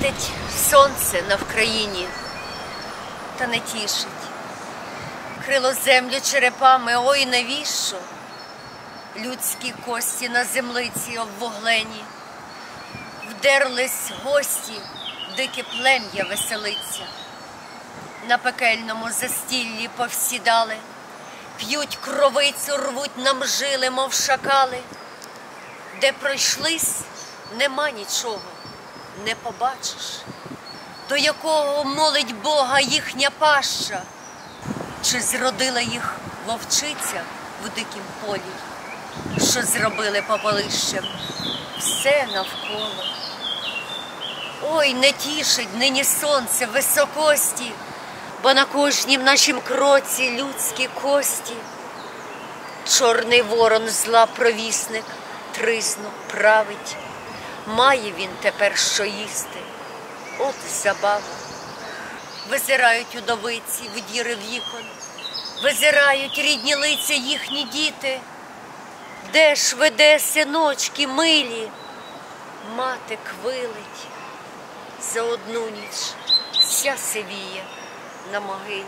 Світить сонце на Вкраїні, та не тішить. Крило землю черепами, ой, навіщо? Людські кості на землиці обвуглені. Вдерлись гості, дике плем'я веселиться. На пекельному застіллі повсідали, п'ють кровицю, рвуть нам жили, мов шакали. Де пройшлись, нема нічого, не побачиш. До якого молить Бога їхня паща? Чи зродила їх вовчиця в дикім полі, що зробили попелищем все навколо? Ой, не тішить нині сонце високості, бо на кожнім нашім кроці людські кості. Чорний ворон зла провісник тризну править, має він тепер що їсти, от забава. Визирають удовиці в діри вікон, визирають рідні лиця їхні діти. Де ж веде синочки милі? Мати квилить, за одну ніч вся сивіє на могилі.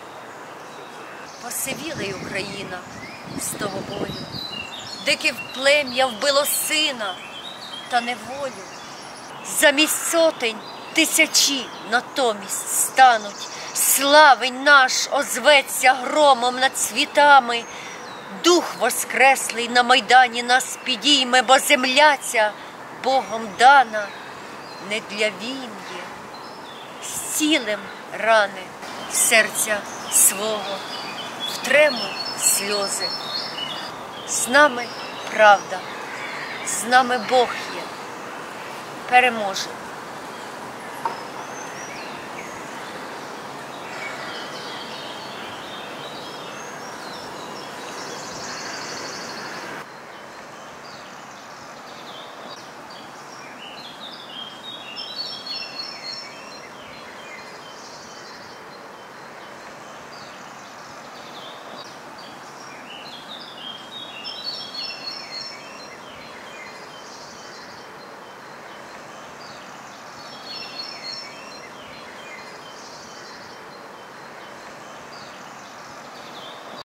Посивіла й Україна з того бою, дике плем'я вбило сина та неволю. Замість сотень тисячі натомість стануть, славень наш озветься громом над світами. Дух воскреслий на майдані нас підійме, бо земля ця Богом дана не для війни. Зцілим рани серця свого, втремо сльози. З нами правда, з нами Бог є, переможе.